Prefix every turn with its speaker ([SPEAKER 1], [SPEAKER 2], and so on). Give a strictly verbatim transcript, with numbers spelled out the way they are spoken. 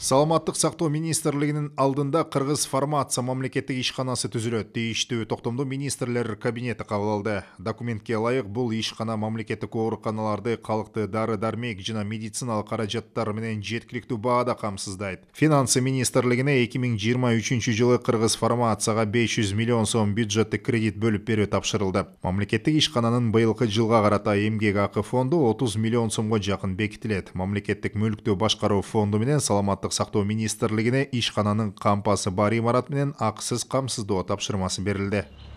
[SPEAKER 1] Саламаттык сактоо министрлигинин алдында Кыргыз фармация мамлекеттик ишканасы түзүлөт. Тийиштүү токтомду министрлер кабинети кабыл алды. Документке ылайык бул ишкана мамлекеттик ооруканаларды калкты дары-дармек жана медициналык каражаттар менен жеткиликтүү баада камсыздайт. Финансы министрлигине эки миң жыйырма үчүнчү жылы Кыргыз фармацияга беш жүз миллион сом бюджеттик кредит бөлүп берүү тапшырылды. Мамлекеттик ишкананын быйылкы жылга карата эмгек акы фонду отуз миллион сомго жакын бекитилет. Мамлекеттик мүлктү башкаруу фонду менен Саламаттык сактоо министрлигине ишкананын кампасы бар имарат менен акысыз камсыздоо тапшырмасы берилди.